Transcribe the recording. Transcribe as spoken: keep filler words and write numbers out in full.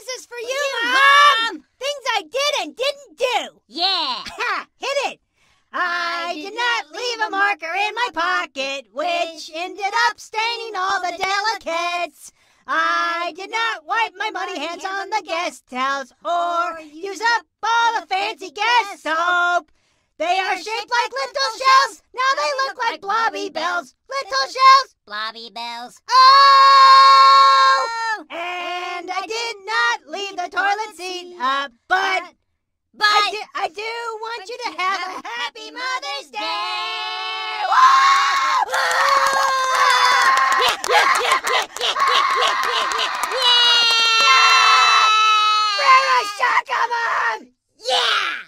This is for you, Mom. Things I did and didn't do. Yeah. Ha! Hit it. I did not leave a marker in my pocket, which ended up staining all the delicates. I did not wipe my muddy hands on the guest towels or use up all the fancy guest soap. They are shaped like little shells. Now they look like blobby bells. Little shells. Blobby bells. Oh! And I did not leave the toilet seat up, but... But I do, I do want you to have a happy Mother's Day! yeah, yeah, yeah, yeah, yeah, yeah, yeah, yeah, yeah! Rara Shaka, Mom! Yeah!